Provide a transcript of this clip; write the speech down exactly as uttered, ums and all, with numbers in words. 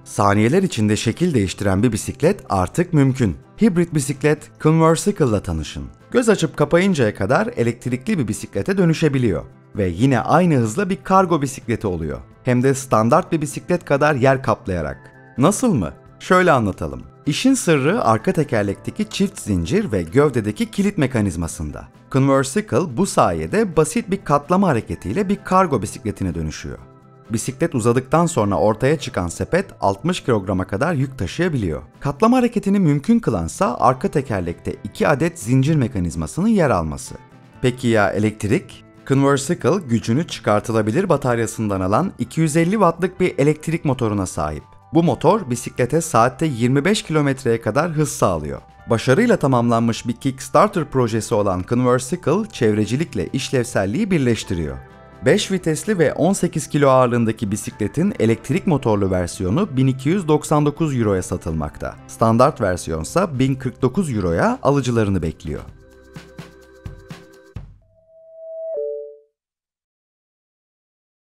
Saniyeler içinde şekil değiştiren bir bisiklet artık mümkün. Hibrit bisiklet Conversicle ile tanışın. Göz açıp kapayıncaya kadar elektrikli bir bisiklete dönüşebiliyor. Ve yine aynı hızla bir kargo bisikleti oluyor. Hem de standart bir bisiklet kadar yer kaplayarak. Nasıl mı? Şöyle anlatalım. İşin sırrı arka tekerlekteki çift zincir ve gövdedeki kilit mekanizmasında. Conversicle bu sayede basit bir katlama hareketiyle bir kargo bisikletine dönüşüyor. Bisiklet uzadıktan sonra ortaya çıkan sepet altmış kilograma kadar yük taşıyabiliyor. Katlama hareketini mümkün kılansa arka tekerlekte iki adet zincir mekanizmasının yer alması. Peki ya elektrik? Conversicle gücünü çıkartılabilir bataryasından alan iki yüz elli wattlık bir elektrik motoruna sahip. Bu motor bisiklete saatte yirmi beş kilometreye kadar hız sağlıyor. Başarıyla tamamlanmış bir Kickstarter projesi olan Conversicle, çevrecilikle işlevselliği birleştiriyor. beş vitesli ve on sekiz kilo ağırlığındaki bisikletin elektrik motorlu versiyonu bin iki yüz doksan dokuz euroya satılmakta. Standart versiyonsa bin kırk dokuz euroya alıcılarını bekliyor.